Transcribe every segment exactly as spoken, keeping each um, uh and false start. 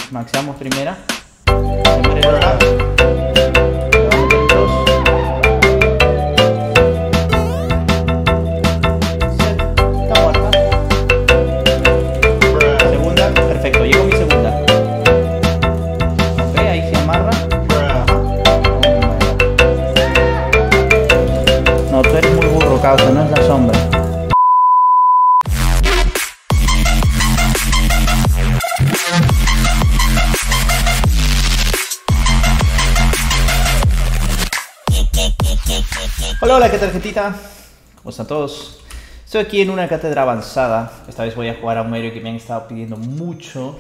Maxeamos primera. Se muere el Olaf. Le vamos a meter dos. Está muerta. Segunda, perfecto, llego mi segunda. Ok, ahí se amarra. No, tú eres muy burro, causa, no es la sombra. Hola, hola, ¿qué tal, gentita? ¿Cómo están todos? Estoy aquí en una cátedra avanzada. Esta vez voy a jugar a un héroe que me han estado pidiendo mucho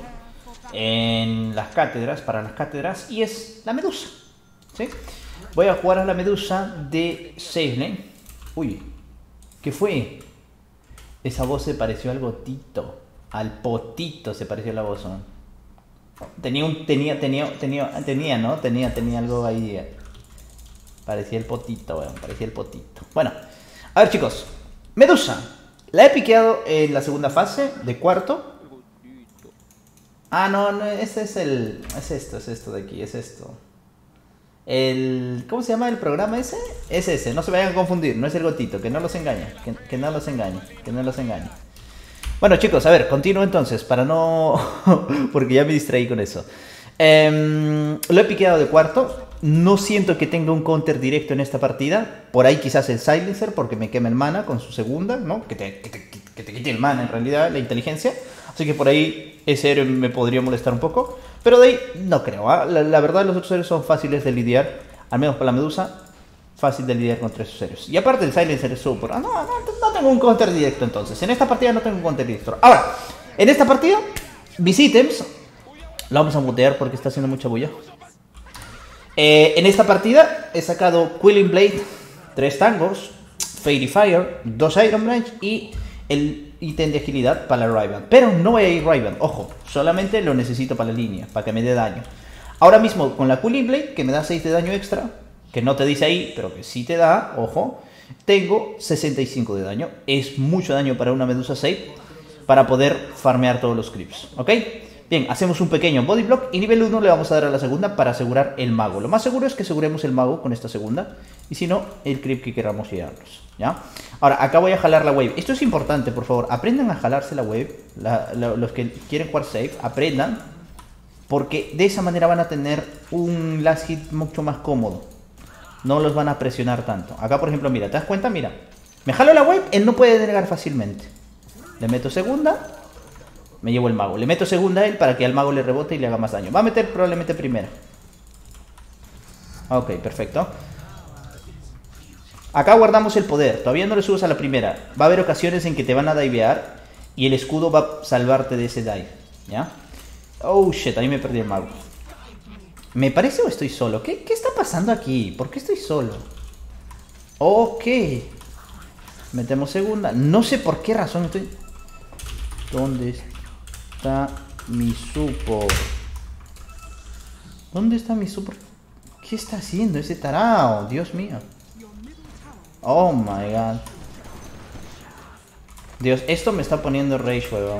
en las cátedras, para las cátedras, y es la Medusa, ¿sí? Voy a jugar a la Medusa de Savelane. Uy, ¿qué fue? Esa voz se pareció al Gotito. Al Potito se pareció la voz, ¿no? Tenía un... Tenía, tenía, tenía, tenía, ¿no? Tenía, tenía algo ahí. Parecía el Potito, bueno, parecía el Potito. Bueno, a ver, chicos. Medusa. La he piqueado en la segunda fase, de cuarto. Ah, no, no, ese es el... Es esto, es esto de aquí, es esto. El... ¿Cómo se llama el programa ese? Es ese, no se vayan a confundir, no es el Gotito, que no los engañe, que, que no los engañe, que no los engañe. Bueno, chicos, a ver, continúo entonces, para no... porque ya me distraí con eso. Eh, lo he piqueado de cuarto. No siento que tenga un counter directo en esta partida. Por ahí quizás el Silencer, porque me quema el mana con su segunda, ¿no? Que te, que te, que te quite el mana en realidad, la inteligencia. Así que por ahí ese héroe me podría molestar un poco. Pero de ahí no creo, ¿eh? la, la verdad los otros héroes son fáciles de lidiar. Al menos para la Medusa, fácil de lidiar contra esos héroes. Y aparte el Silencer es super. Ah, no, no, no tengo un counter directo entonces. En esta partida no tengo un counter directo. Ahora, en esta partida, mis ítems... La vamos a mutear porque está haciendo mucha bulla. Eh, en esta partida he sacado Quelling Blade, tres Tangors, Fairy Fire, dos Iron Branch y el ítem de agilidad para la Riven. Pero no voy a ir Riven, ojo, solamente lo necesito para la línea, para que me dé daño. Ahora mismo con la Quelling Blade, que me da seis de daño extra, que no te dice ahí, pero que sí te da, ojo, tengo sesenta y cinco de daño. Es mucho daño para una Medusa Save para poder farmear todos los creeps, ¿ok? Bien, hacemos un pequeño body block y nivel uno le vamos a dar a la segunda para asegurar el mago. Lo más seguro es que aseguremos el mago con esta segunda y si no, el creep que queramos llevarnos, ¿ya? Ahora, acá voy a jalar la wave. Esto es importante, por favor, aprendan a jalarse la wave. La, la, los que quieren jugar safe, aprendan, porque de esa manera van a tener un last hit mucho más cómodo. No los van a presionar tanto. Acá, por ejemplo, mira, ¿te das cuenta? Mira, me jalo la wave, él no puede denegar fácilmente. Le meto segunda... Me llevo el mago. Le meto segunda a él para que al mago le rebote y le haga más daño. Va a meter probablemente primera. Ok, perfecto. Acá guardamos el poder. Todavía no le subes a la primera. Va a haber ocasiones en que te van a divear y el escudo va a salvarte de ese dive, ¿ya? Oh, shit, ahí me perdí el mago. ¿Me parece o estoy solo? ¿Qué, qué está pasando aquí? ¿Por qué estoy solo? Ok. Metemos segunda. No sé por qué razón estoy... ¿Dónde está? Está mi support. ¿Dónde está mi support? ¿Qué está haciendo ese tarao? Dios mío. Oh my god. Dios, esto me está poniendo rage, weón.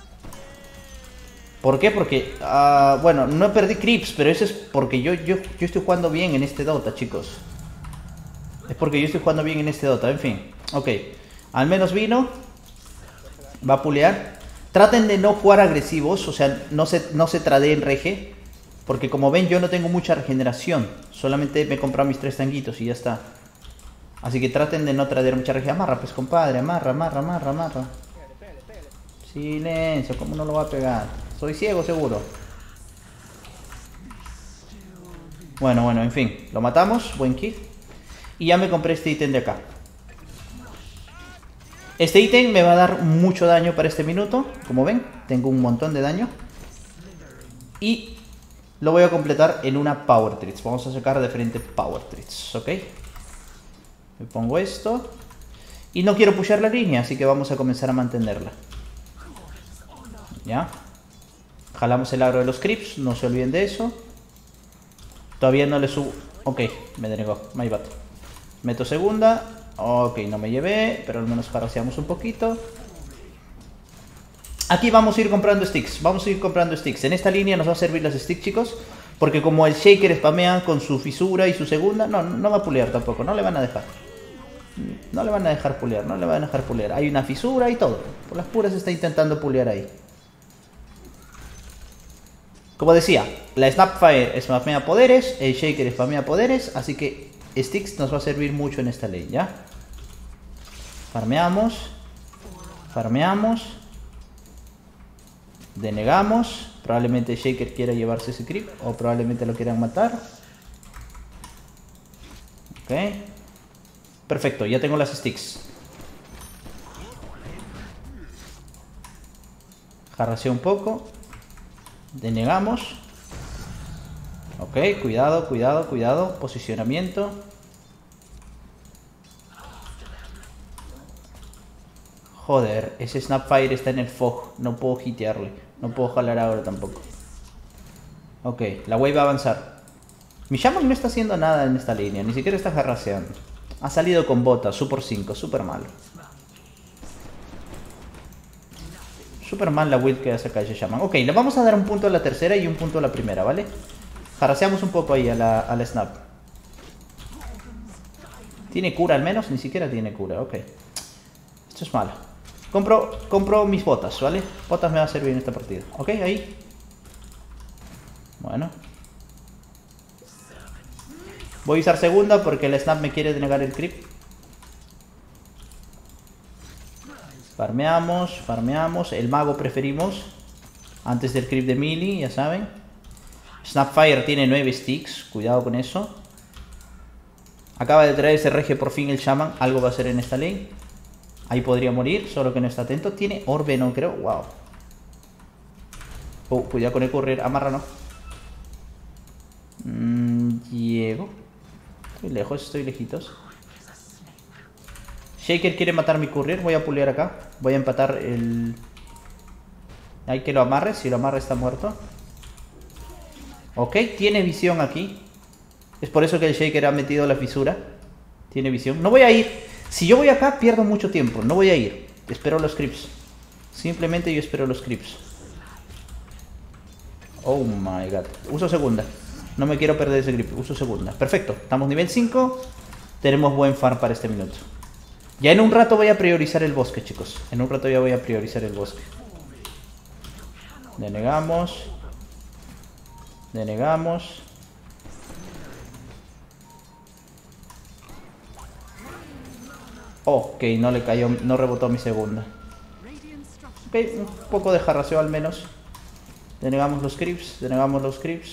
¿Por qué? Porque, uh, bueno, no perdí creeps, pero eso es porque yo, yo, yo estoy jugando bien en este Dota, chicos. Es porque yo estoy jugando bien en este Dota, en fin. Ok, al menos vino. Va a pulear. Traten de no jugar agresivos, o sea, no se, no se tradeen rege. Porque como ven, yo no tengo mucha regeneración. Solamente me he comprado mis tres tanguitos y ya está. Así que traten de no traer mucha rege. Amarra, pues, compadre, amarra, amarra, amarra, amarra. Silencio, ¿cómo no lo va a pegar? Soy ciego, seguro. Bueno, bueno, en fin. Lo matamos, buen kill. Y ya me compré este ítem de acá. Este ítem me va a dar mucho daño para este minuto. Como ven, tengo un montón de daño. Y lo voy a completar en una Power Treats. Vamos a sacar de frente Power Treats, ¿ok? Me pongo esto. Y no quiero pushear la línea, así que vamos a comenzar a mantenerla. ¿Ya? Jalamos el agro de los creeps, no se olviden de eso. Todavía no le subo... Ok, me denegó, my bad. Meto segunda. Ok, no me llevé, pero al menos paraseamos un poquito. Aquí vamos a ir comprando sticks. Vamos a ir comprando sticks. En esta línea nos va a servir las sticks, chicos. Porque como el Shaker spamea con su fisura y su segunda, no, no va a pulear tampoco. No le van a dejar. No le van a dejar pulear. No le van a dejar pulear. Hay una fisura y todo. Por las puras está intentando pulear ahí. Como decía, la Snapfire spamea poderes. El Shaker spamea poderes. Así que sticks nos va a servir mucho en esta lane, ¿ya? Farmeamos. Farmeamos. Denegamos. Probablemente Shaker quiera llevarse ese creep. O probablemente lo quieran matar. Ok. Perfecto, ya tengo las sticks. Jarraseo un poco. Denegamos. Ok, cuidado, cuidado, cuidado. Posicionamiento. Joder, ese Snapfire está en el fog. No puedo hitearle. No puedo jalar ahora tampoco. Ok, la wave va a avanzar. Mi Shaman no está haciendo nada en esta línea. Ni siquiera está jarraseando. Ha salido con botas. Super cinco. Super malo. Super mal la build que hace acá ese Shaman. Ok, le vamos a dar un punto a la tercera y un punto a la primera, ¿vale? Jarraseamos un poco ahí a la, a la Snap. ¿Tiene cura al menos? Ni siquiera tiene cura. Ok. Esto es malo. Compro, compro mis botas, ¿vale? Botas me va a servir en esta partida. Ok, ahí. Bueno. Voy a usar segunda porque el Snap me quiere denegar el creep. Farmeamos, farmeamos. El mago preferimos antes del creep de melee, ya saben. Snapfire tiene nueve sticks. Cuidado con eso. Acaba de traer ese regio por fin el Shaman. Algo va a hacer en esta lane. Ahí podría morir, solo que no está atento. Tiene orbe, no creo. Wow. Oh, cuidado con el correr. Amarra, no. Mm, llego. Estoy lejos, estoy lejitos. Shaker quiere matar mi courier. Voy a pulear acá. Voy a empatar el... Hay que lo amarre. Si lo amarre está muerto. Ok, tiene visión aquí. Es por eso que el Shaker ha metido la fisura. Tiene visión. No voy a ir. Si yo voy acá, pierdo mucho tiempo. No voy a ir. Espero los creeps. Simplemente yo espero los creeps. Oh my god. Uso segunda. No me quiero perder ese creep. Uso segunda. Perfecto. Estamos nivel cinco. Tenemos buen farm para este minuto. Ya en un rato voy a priorizar el bosque, chicos. En un rato ya voy a priorizar el bosque. Denegamos. Denegamos. Ok, no le cayó, no rebotó mi segunda. Ok, un poco de jarraseo al menos. Denegamos los creeps, denegamos los creeps.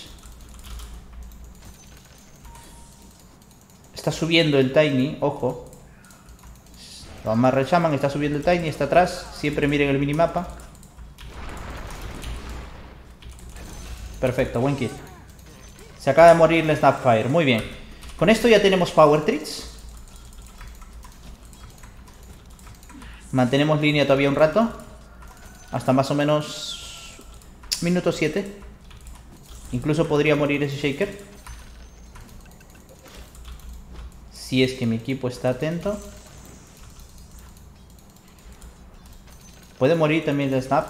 Está subiendo el Tiny, ojo. Lo amarra el Shaman, está subiendo el Tiny, está atrás. Siempre miren el minimapa. Perfecto, buen kill. Se acaba de morir el Snapfire, muy bien. Con esto ya tenemos Power Treats. Mantenemos línea todavía un rato. Hasta más o menos minuto siete. Incluso podría morir ese Shaker. Si es que mi equipo está atento. Puede morir también el Snap.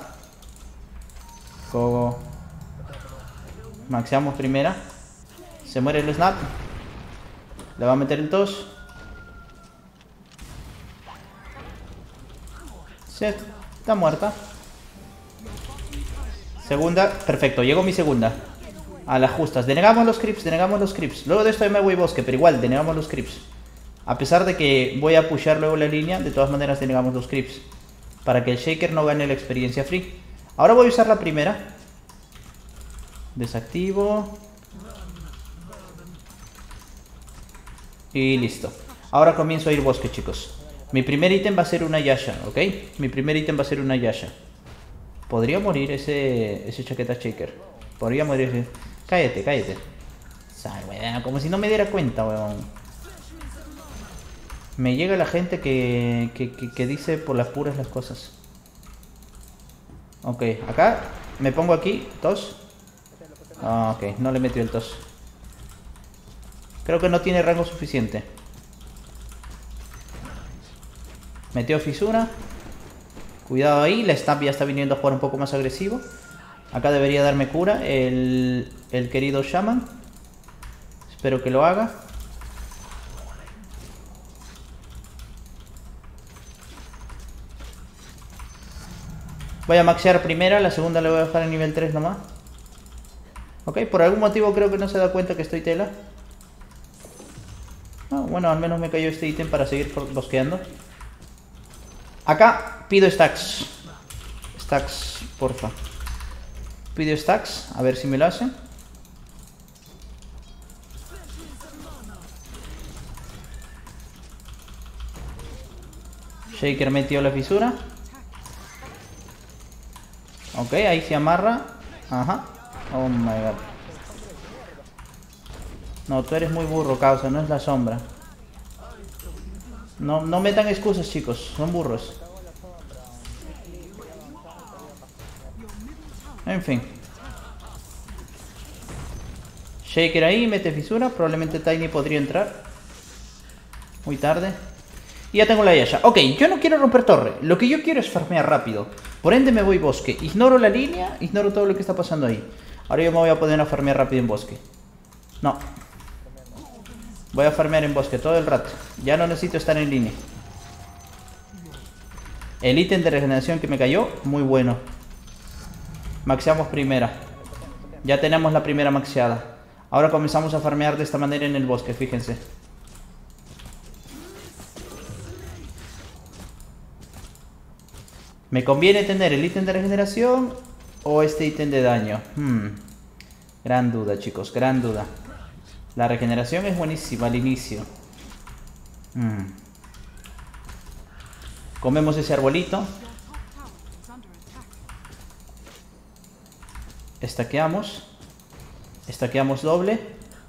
Gogo. Maxeamos primera. Se muere el Snap. Le va a meter el tos. Set. Está muerta. Segunda. Perfecto. Llegó mi segunda. A las justas. Denegamos los creeps. Denegamos los creeps. Luego de esto me voy bosque. Pero igual, denegamos los creeps. A pesar de que voy a pushar luego la línea. De todas maneras, denegamos los creeps. Para que el Shaker no gane la experiencia free. Ahora voy a usar la primera. Desactivo. Y listo. Ahora comienzo a ir bosque, chicos. Mi primer ítem va a ser una Yasha, ¿ok? Mi primer ítem va a ser una Yasha. Podría morir ese, ese chaqueta Shaker. Podría morir ese... Cállate, cállate. Como si no me diera cuenta, weón. Me llega la gente que, que, que, que dice por las puras las cosas. Ok, acá me pongo aquí, tos. Ah, ok, no le metió el tos. Creo que no tiene rango suficiente. Metió fisura. Cuidado ahí, la Snap ya está viniendo a jugar un poco más agresivo. Acá debería darme cura el, el querido Shaman. Espero que lo haga. Voy a maxear primera, la segunda la voy a dejar en nivel tres nomás. Ok, por algún motivo creo que no se da cuenta que estoy tela. Oh, bueno, al menos me cayó este ítem para seguir bosqueando. Acá pido stacks. Stacks, porfa. Pido stacks, a ver si me lo hacen. Shaker metió la fisura. Ok, ahí se amarra. Ajá. Oh my god. No, tú eres muy burro, causa, no es la sombra. No, no metan excusas, chicos, son burros. En fin. Shaker ahí, mete fisura. Probablemente Tiny podría entrar. Muy tarde. Y ya tengo la Yasha. Ok, yo no quiero romper torre. Lo que yo quiero es farmear rápido. Por ende me voy bosque. Ignoro la línea, ignoro todo lo que está pasando ahí. Ahora yo me voy a poner a farmear rápido en bosque. No. Voy a farmear en bosque todo el rato. Ya no necesito estar en línea. El ítem de regeneración que me cayó, muy bueno. Maxeamos primera. Ya tenemos la primera maxeada. Ahora comenzamos a farmear de esta manera en el bosque, fíjense. ¿Me conviene tener el ítem de regeneración o este ítem de daño? Hmm. Gran duda, chicos, gran duda. La regeneración es buenísima al inicio. Hmm. Comemos ese arbolito. Estaqueamos. Estaqueamos doble.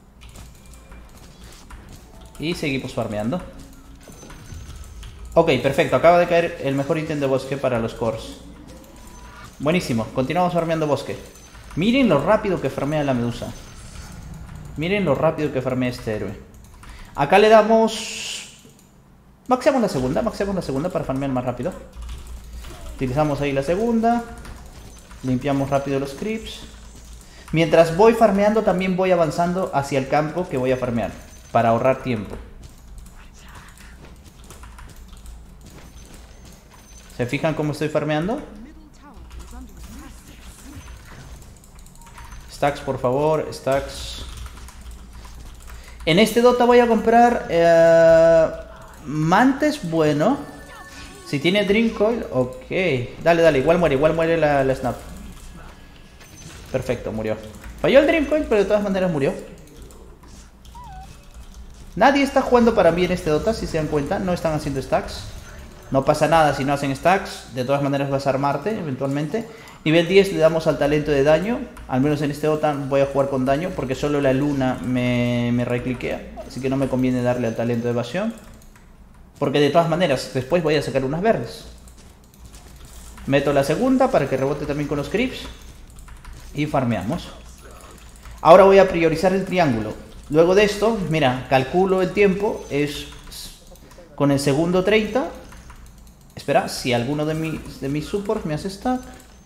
Y seguimos farmeando. Ok, perfecto. Acaba de caer el mejor ítem de bosque para los cores. Buenísimo. Continuamos farmeando bosque. Miren lo rápido que farmea la medusa. Miren lo rápido que farmea este héroe. Acá le damos... Maxeamos la segunda. Maxeamos la segunda para farmear más rápido. Utilizamos ahí la segunda. Limpiamos rápido los creeps. Mientras voy farmeando también voy avanzando hacia el campo que voy a farmear. Para ahorrar tiempo. ¿Se fijan cómo estoy farmeando? Stacks, por favor. Stacks. En este Dota voy a comprar... Eh, Mantes, bueno. Si tiene Dream Coil, ok. Dale, dale. Igual muere, igual muere la, la Snap. Perfecto, murió. Falló el Dream Coil, pero de todas maneras murió. Nadie está jugando para mí en este Dota, si se dan cuenta. No están haciendo stacks. No pasa nada si no hacen stacks. De todas maneras vas a armarte eventualmente. Nivel diez le damos al talento de daño. Al menos en este Dota voy a jugar con daño, porque solo la luna me, me recliquea. Así que no me conviene darle al talento de evasión, porque de todas maneras después voy a sacar unas verdes. Meto la segunda para que rebote también con los creeps. Y farmeamos. Ahora voy a priorizar el triángulo. Luego de esto, mira, calculo el tiempo. Es con el segundo treinta. Espera, si alguno de mis, de mis supports me hace stack.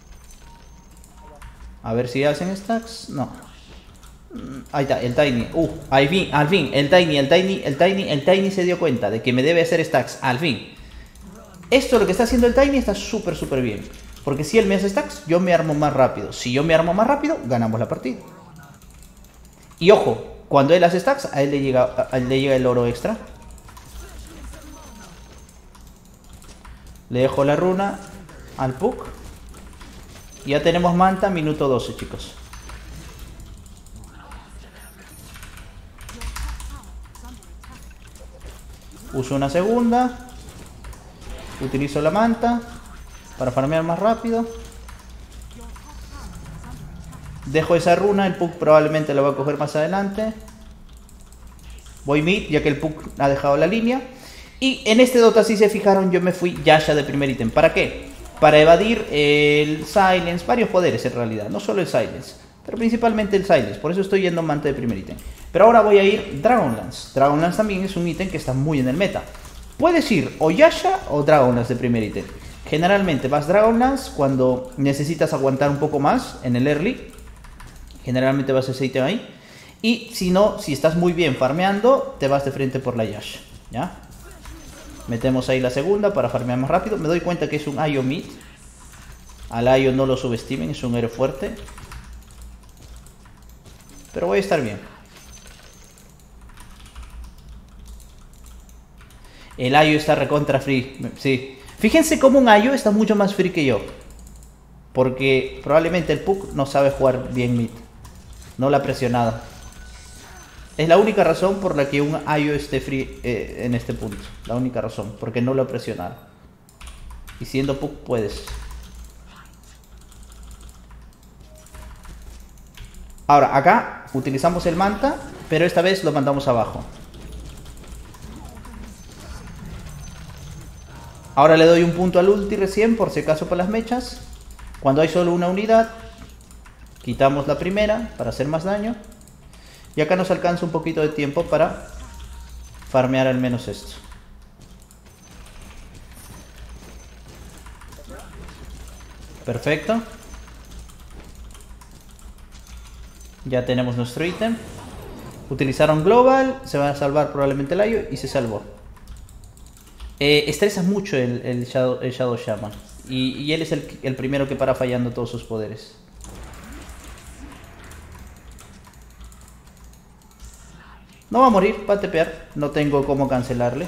A ver si hacen stacks. No. Ahí está, el Tiny. Uh, al fin, al fin, el Tiny, el Tiny, el Tiny, el Tiny se dio cuenta de que me debe hacer stacks. Al fin. Esto, lo que está haciendo el Tiny, está súper, súper bien. Porque si él me hace stacks, yo me armo más rápido. Si yo me armo más rápido, ganamos la partida. Y ojo, cuando él hace stacks, a él le llega, a él le llega el oro extra. Le dejo la runa al Puck. Ya tenemos manta, minuto doce, chicos. Uso una segunda. Utilizo la manta para farmear más rápido. Dejo esa runa, el Puck probablemente la va a coger más adelante. Voy mid, ya que el Puck ha dejado la línea. Y en este Dota, si se fijaron, yo me fui Yasha de primer ítem. ¿Para qué? Para evadir el Silence, varios poderes en realidad, no solo el Silence, pero principalmente el Silence. Por eso estoy yendo manta de primer ítem. Pero ahora voy a ir Dragonlance. Dragonlance también es un ítem que está muy en el meta. Puedes ir o Yasha o Dragonlance de primer ítem. Generalmente vas Dragonlance cuando necesitas aguantar un poco más en el early. Generalmente vas ese ítem ahí. Y si no, si estás muy bien farmeando, te vas de frente por la Yash. ¿Ya? Metemos ahí la segunda para farmear más rápido. Me doy cuenta que es un I O mid. Al I O no lo subestimen, es un héroe fuerte. Pero voy a estar bien. El I O está recontra free. Sí. Fíjense cómo un I O está mucho más free que yo. Porque probablemente el Puck no sabe jugar bien mid. No la ha presionado. Es la única razón por la que un I O esté free eh, en este punto. La única razón. Porque no lo ha presionado. Y siendo Puck puedes. Ahora, acá utilizamos el Manta. Pero esta vez lo mandamos abajo. Ahora le doy un punto al ulti recién, por si acaso para las mechas. Cuando hay solo una unidad, quitamos la primera para hacer más daño. Y acá nos alcanza un poquito de tiempo para farmear al menos esto. Perfecto. Ya tenemos nuestro ítem. Utilizaron Global, se va a salvar probablemente el I O y se salvó. Eh, estresa mucho el, el, Shadow, el Shadow Shaman. Y, y él es el, el primero que para fallando todos sus poderes. No va a morir, va a tepear. No tengo cómo cancelarle.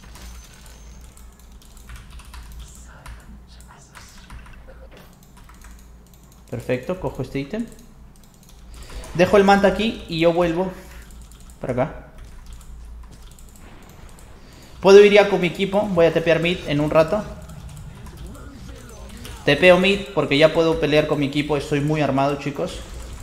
Perfecto, cojo este ítem. Dejo el Manta aquí y yo vuelvo para acá. Puedo ir ya con mi equipo. Voy a tepear mid en un rato. Tepeo mid porque ya puedo pelear con mi equipo. Estoy muy armado, chicos.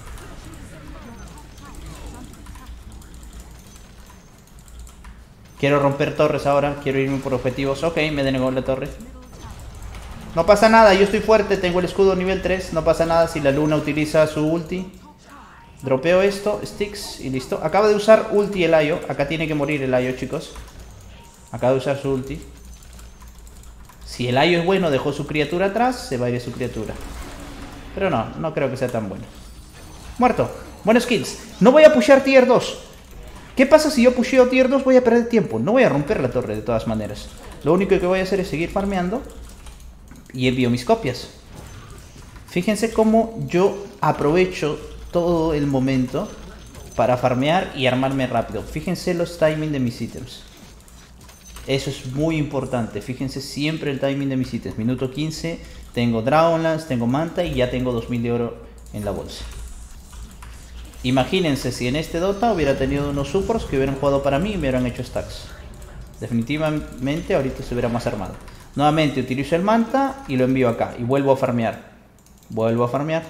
Quiero romper torres ahora. Quiero irme por objetivos. Ok, me denegó la torre. No pasa nada, yo estoy fuerte. Tengo el escudo nivel tres. No pasa nada si la luna utiliza su ulti. Dropeo esto, sticks y listo. Acaba de usar ulti el I O. Acá tiene que morir el I O, chicos. Acaba de usar su ulti. Si el I O es bueno, dejó su criatura atrás, se va a ir su criatura. Pero no, no creo que sea tan bueno. Muerto. Buenos kills. No voy a pushear tier dos. ¿Qué pasa si yo pusheo tier dos? Voy a perder tiempo. No voy a romper la torre de todas maneras. Lo único que voy a hacer es seguir farmeando. Y envío mis copias. Fíjense cómo yo aprovecho todo el momento para farmear y armarme rápido. Fíjense los timings de mis ítems. Eso es muy importante. Fíjense siempre el timing de mis ítems. Minuto quince, tengo Dragonlance, tengo Manta y ya tengo dos mil de oro en la bolsa. Imagínense si en este Dota hubiera tenido unos supports que hubieran jugado para mí y me hubieran hecho stacks. Definitivamente ahorita se hubiera más armado. Nuevamente utilizo el Manta y lo envío acá. Y vuelvo a farmear. Vuelvo a farmear.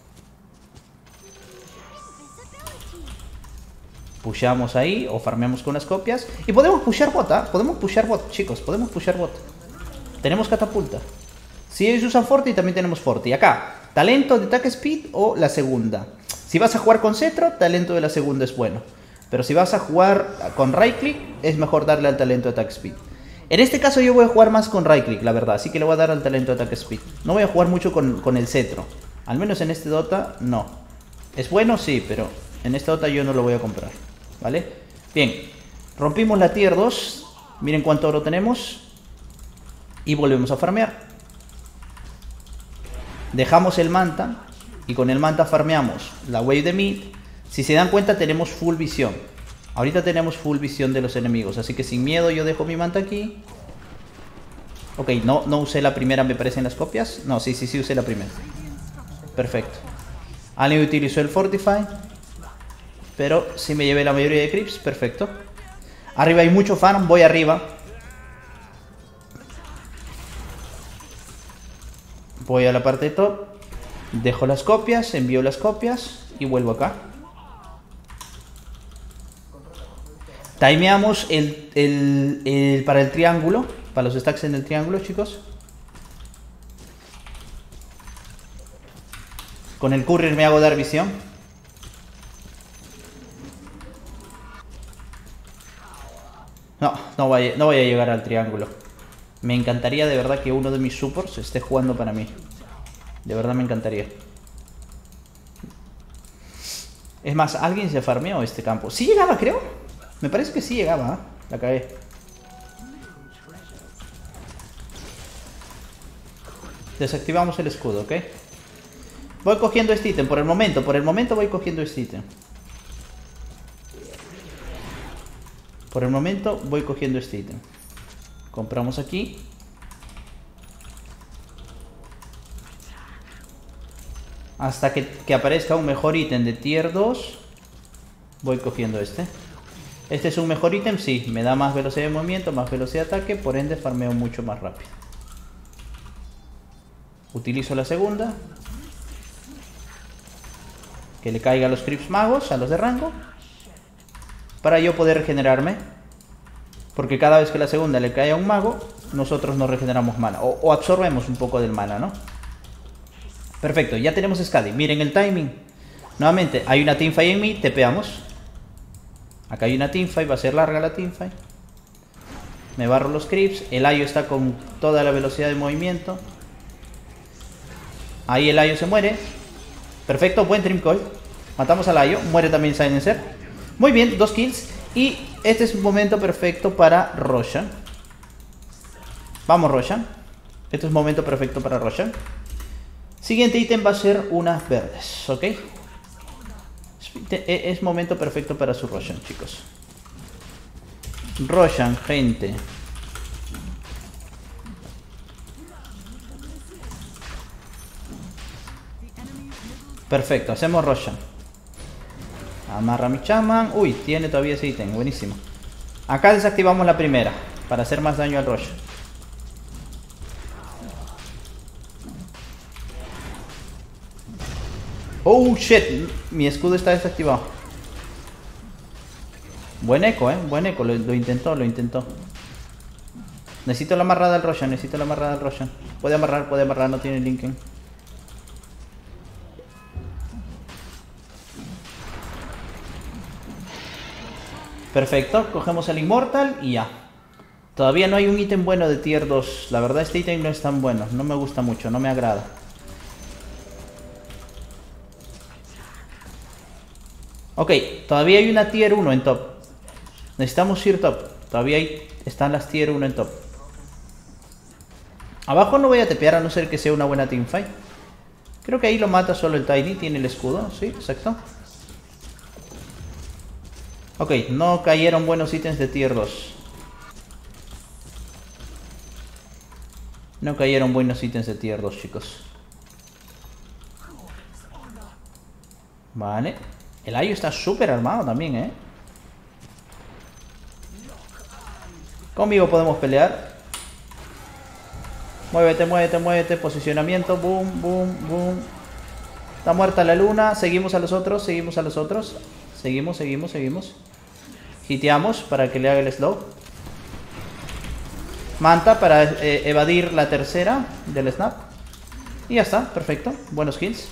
Pushamos ahí o farmeamos con las copias. Y podemos pushar bot, ¿eh? Podemos pushar bot, chicos. Podemos pushar bot. Tenemos catapulta. Si ellos usan Forti, también tenemos Forti. Acá, talento de attack speed o la segunda. Si vas a jugar con cetro, talento de la segunda es bueno. Pero si vas a jugar con right click, es mejor darle al talento de attack speed. En este caso yo voy a jugar más con right click, la verdad. Así que le voy a dar al talento de attack speed. No voy a jugar mucho con, con el cetro. Al menos en este Dota, no. ¿Es bueno? Sí, pero en este Dota yo no lo voy a comprar. ¿Vale? Bien. Rompimos la tier dos. Miren cuánto oro tenemos. Y volvemos a farmear. Dejamos el Manta. Y con el Manta farmeamos la wave de mid. Si se dan cuenta tenemos full visión. Ahorita tenemos full visión de los enemigos. Así que sin miedo yo dejo mi Manta aquí. Ok, no, no usé la primera, me parece, en las copias. No, sí, sí, sí usé la primera. Perfecto. Alguien utilizó el Fortify. Pero sí me llevé la mayoría de creeps. Perfecto. Arriba hay mucho farm. Voy arriba. Voy a la parte de top. Dejo las copias. Envío las copias. Y vuelvo acá. Timeamos el, el, el, para el triángulo. Para los stacks en el triángulo, chicos. Con el courier me hago dar visión. No, no voy, a, no voy a llegar al triángulo. Me encantaría de verdad que uno de mis supports esté jugando para mí. De verdad me encantaría. Es más, ¿alguien se farmeó este campo? ¿Sí llegaba, creo? Me parece que sí llegaba, ¿eh? La cagué. Desactivamos el escudo, ¿ok? Voy cogiendo este ítem por el momento. Por el momento voy cogiendo este ítem. Por el momento voy cogiendo este ítem. Compramos aquí. Hasta que, que aparezca un mejor ítem de tier dos. Voy cogiendo este. Este es un mejor ítem, sí. Me da más velocidad de movimiento, más velocidad de ataque. Por ende farmeo mucho más rápido. Utilizo la segunda. Que le caiga a los creeps magos, a los de rango. Para yo poder regenerarme. Porque cada vez que la segunda le cae a un mago, nosotros nos regeneramos mana. O, o absorbemos un poco del mana, ¿no? Perfecto, ya tenemos Skadi. Miren el timing. Nuevamente, hay una teamfight en mí, tepeamos. Acá hay una teamfight, va a ser larga la teamfight. Me barro los creeps. El Ayo está con toda la velocidad de movimiento. Ahí el Ayo se muere. Perfecto, buen Dream Coil. Matamos al Ayo, muere también Silencer. Muy bien, dos kills. Y este es un momento perfecto para Roshan. Vamos, Roshan. Este es un momento perfecto para Roshan. Siguiente ítem va a ser unas verdes, ¿ok? Es momento perfecto para su Roshan, chicos. Roshan, gente. Perfecto, hacemos Roshan. Amarra mi Shaman. Uy, tiene todavía ese ítem, buenísimo. Acá desactivamos la primera para hacer más daño al Roshan. Oh shit, mi escudo está desactivado. Buen eco, eh, buen eco, lo, lo intentó, lo intentó. Necesito la amarrada del Roshan, necesito la amarrada del Roshan. Puede amarrar, puede amarrar, no tiene Linken. Perfecto, cogemos el Immortal y ya. Todavía no hay un ítem bueno de tier dos. La verdad este ítem no es tan bueno, no me gusta mucho, no me agrada. Ok, todavía hay una tier uno en top. Necesitamos ir top. Todavía hay, están las tier uno en top. Abajo no voy a tepear a no ser que sea una buena teamfight. Creo que ahí lo mata solo el Tiny, tiene el escudo, sí, exacto. Ok, no cayeron buenos ítems de tier dos. No cayeron buenos ítems de tier dos, chicos. Vale. El Ayo está súper armado también, ¿eh? Conmigo podemos pelear. Muévete, muévete, muévete. Posicionamiento. Boom, boom, boom. Está muerta la luna. Seguimos a los otros, seguimos a los otros. Seguimos, seguimos, seguimos. Hiteamos para que le haga el slow. Manta para eh, evadir la tercera del snap. Y ya está, perfecto. Buenos kills.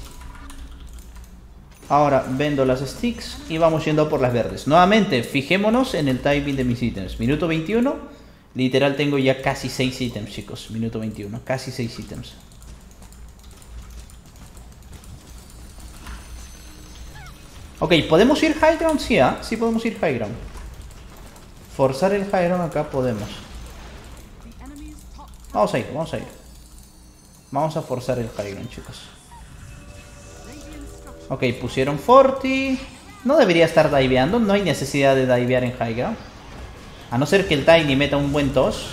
Ahora vendo las sticks y vamos yendo por las verdes. Nuevamente, fijémonos en el timing de mis ítems. Minuto veintiuno. Literal tengo ya casi seis ítems, chicos. Minuto veintiuno, casi seis ítems. Ok, ¿podemos ir high ground? Sí, ¿eh? Sí podemos ir high ground. Forzar el high ground acá podemos. Vamos a ir, vamos a ir. Vamos a forzar el high ground, chicos. Ok, pusieron cuarenta. No debería estar diveando. No hay necesidad de divear en high ground. A no ser que el Tiny meta un buen toss.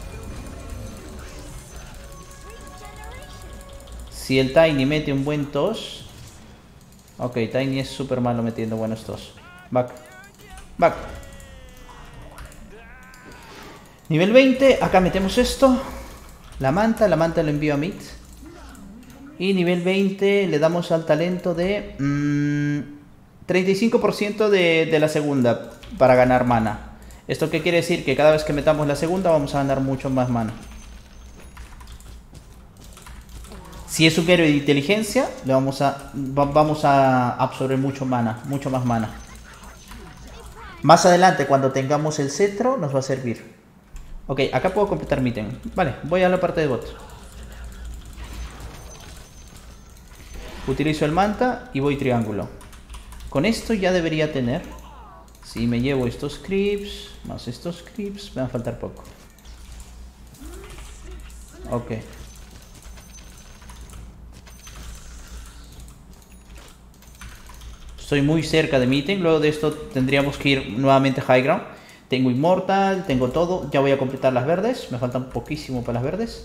Si el Tiny mete un buen toss. Ok, Tiny es súper malo metiendo buenos toss. Back. Back. Nivel veinte. Acá metemos esto. La manta. La manta lo envío a mid. Y nivel veinte le damos al talento de mmm, treinta y cinco por ciento de, de la segunda para ganar mana. ¿Esto qué quiere decir? Que cada vez que metamos la segunda vamos a ganar mucho más mana. Si es un héroe de inteligencia, le vamos a, vamos a absorber mucho mana, mucho más mana. Más adelante, cuando tengamos el cetro, nos va a servir. Ok, acá puedo completar mi ítem. Vale, voy a la parte de bot. Utilizo el manta y voy triángulo. Con esto ya debería tener. Si me llevo estos creeps, más estos creeps, me va a faltar poco. Ok. Estoy muy cerca de mi ítem. Luego de esto tendríamos que ir nuevamente a High Ground. Tengo Immortal, tengo todo. Ya voy a completar las verdes. Me faltan poquísimo para las verdes.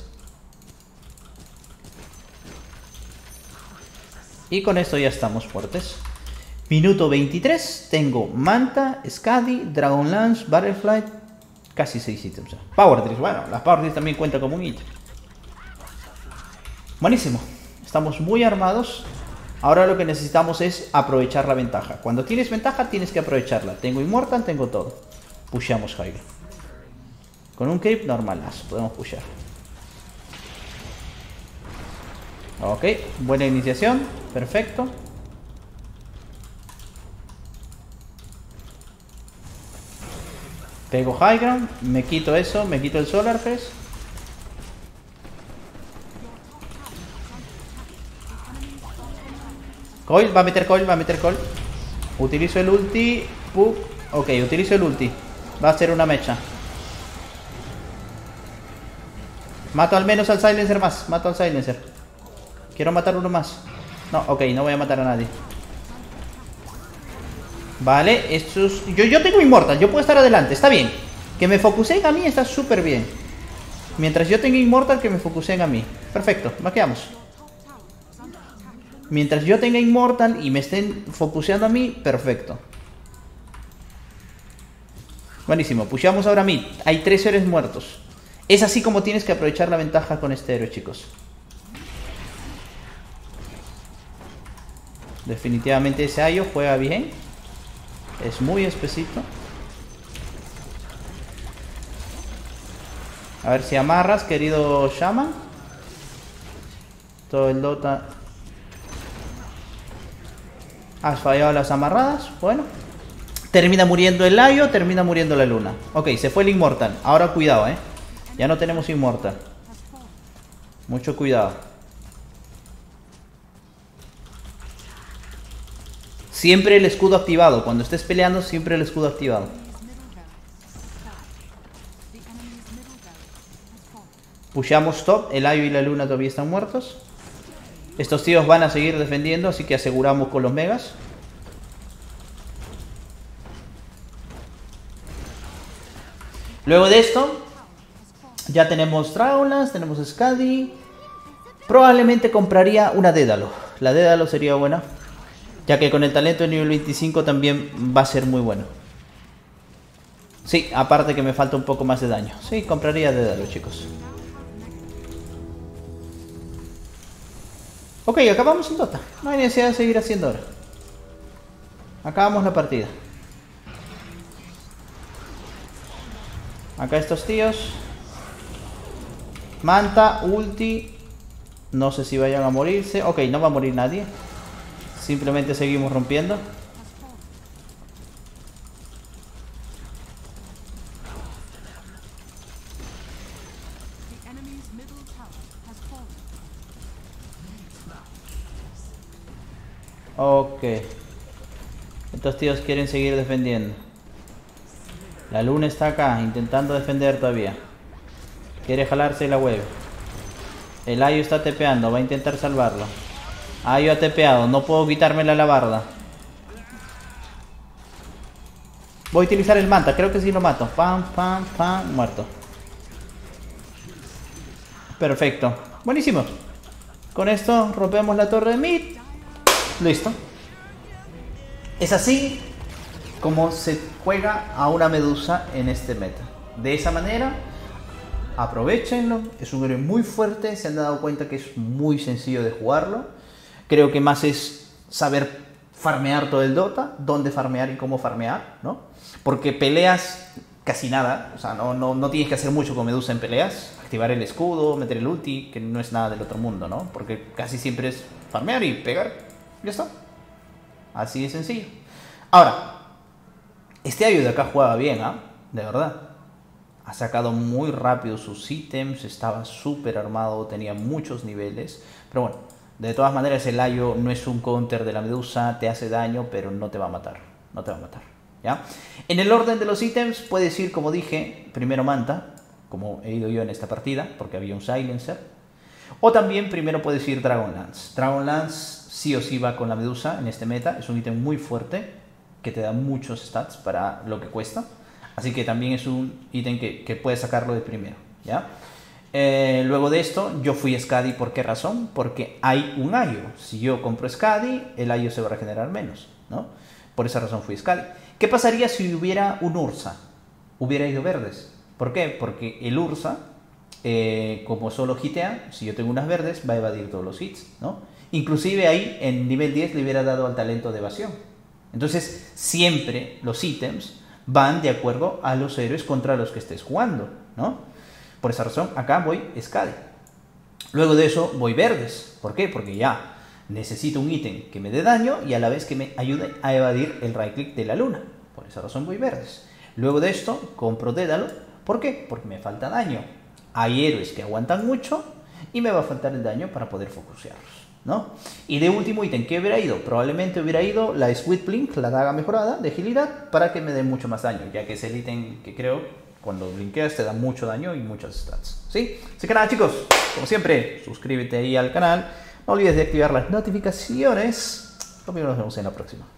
Y con esto ya estamos fuertes. Minuto veintitrés. Tengo Manta, Skadi, Dragonlance, Butterfly. Casi seis ítems. Power Trees. Bueno, las Power Trees también cuentan como un ítem. Buenísimo. Estamos muy armados. Ahora lo que necesitamos es aprovechar la ventaja. Cuando tienes ventaja tienes que aprovecharla. Tengo Immortal, tengo todo. Pushamos High. Con un creep normal, podemos pushar. Ok, buena iniciación. Perfecto. Pego High Ground. Me quito eso, me quito el Solar Crest. Coil, va a meter coil, va a meter coil. Utilizo el ulti. Pup. Ok, utilizo el ulti. Va a ser una mecha. Mato al menos al silencer más. Mato al silencer. Quiero matar uno más. No, ok, no voy a matar a nadie. Vale, esto es... Yo, yo tengo Immortal, yo puedo estar adelante, está bien. Que me focusen a mí está súper bien. Mientras yo tenga Immortal, que me focusen a mí. Perfecto, vaqueamos. Mientras yo tenga Immortal y me estén focuseando a mí, perfecto. Buenísimo, pushamos ahora a mí. Hay tres héroes muertos. Es así como tienes que aprovechar la ventaja con este héroe, chicos. Definitivamente ese Ayo juega bien. Es muy espesito. A ver si amarras, querido Shaman. Todo el Dota. Has fallado las amarradas. Bueno. Termina muriendo el Ayo, termina muriendo la Luna. Ok, se fue el Immortal. Ahora cuidado, eh. Ya no tenemos Immortal. Mucho cuidado. Siempre el escudo activado. Cuando estés peleando, siempre el escudo activado. Pushamos top. El Ayo y la Luna todavía están muertos. Estos tíos van a seguir defendiendo, así que aseguramos con los megas. Luego de esto, ya tenemos Dragonlance, tenemos Skadi. Probablemente compraría una Dédalo. La Dédalo sería buena, ya que con el talento de nivel veinticinco también va a ser muy bueno. Sí, aparte que me falta un poco más de daño. Sí, compraría Dédalo, chicos. Ok, acabamos en Dota. No hay necesidad de seguir haciendo ahora. Acabamos la partida. Acá estos tíos. Manta, ulti. No sé si vayan a morirse. Ok, no va a morir nadie. Simplemente seguimos rompiendo. Ok. Estos tíos quieren seguir defendiendo. La Luna está acá, intentando defender todavía. Quiere jalarse la web. El Ayo está tepeando, va a intentar salvarlo. Ayo ha tepeado, no puedo quitarme la alabarda. Voy a utilizar el manta, creo que sí lo mato. Pam, pam, pam, muerto. Perfecto, buenísimo. Con esto rompemos la torre de mid. Listo. Es así como se juega a una Medusa en este meta. De esa manera, aprovechenlo. Es un héroe muy fuerte. Se han dado cuenta que es muy sencillo de jugarlo. Creo que más es saber farmear todo el Dota, dónde farmear y cómo farmear, ¿no? Porque peleas casi nada. O sea, no, no, no tienes que hacer mucho con Medusa en peleas. Activar el escudo, meter el ulti, que no es nada del otro mundo, ¿no? Porque casi siempre es farmear y pegar. Ya está. Así de sencillo. Ahora, este Ayo de acá jugaba bien, ¿ah? ¿eh? De verdad. ha sacado muy rápido sus ítems, estaba súper armado, tenía muchos niveles, pero bueno, de todas maneras el Ayo no es un counter de la Medusa, te hace daño, pero no te va a matar, no te va a matar, ¿ya? En el orden de los ítems puedes ir, como dije, primero Manta, como he ido yo en esta partida, porque había un Silencer, o también primero puedes ir Dragonlance. Dragonlance sí o sí va con la Medusa en este meta, es un ítem muy fuerte, que te da muchos stats para lo que cuesta. Así que también es un ítem que, que puedes sacarlo de primero, ¿ya? Eh, luego de esto, yo fui Skadi. ¿Por qué razón? Porque hay un Ayo. Si yo compro Skadi, el Ayo se va a regenerar menos, ¿no? Por esa razón fui Skadi. ¿Qué pasaría si hubiera un Ursa? Hubiera ido verdes. ¿Por qué? Porque el Ursa, eh, como solo hitea, si yo tengo unas verdes, va a evadir todos los hits, ¿no? Inclusive ahí, en nivel diez, le hubiera dado al talento de evasión. Entonces, siempre los ítems van de acuerdo a los héroes contra los que estés jugando, ¿no? Por esa razón, acá voy Skadi. Luego de eso, voy verdes. ¿Por qué? Porque ya necesito un ítem que me dé daño y a la vez que me ayude a evadir el right click de la luna. Por esa razón voy verdes. Luego de esto, compro Dédalo. ¿Por qué? Porque me falta daño. Hay héroes que aguantan mucho y me va a faltar el daño para poder focusearlos, ¿no? Y de último ítem, ¿qué hubiera ido? Probablemente hubiera ido la Sweet Blink, la daga mejorada de agilidad, para que me dé mucho más daño, ya que es el ítem que creo, cuando blinkeas te da mucho daño y muchas stats, ¿sí? Así que nada, chicos, como siempre, suscríbete ahí al canal, no olvides de activar las notificaciones. Nos vemos en la próxima.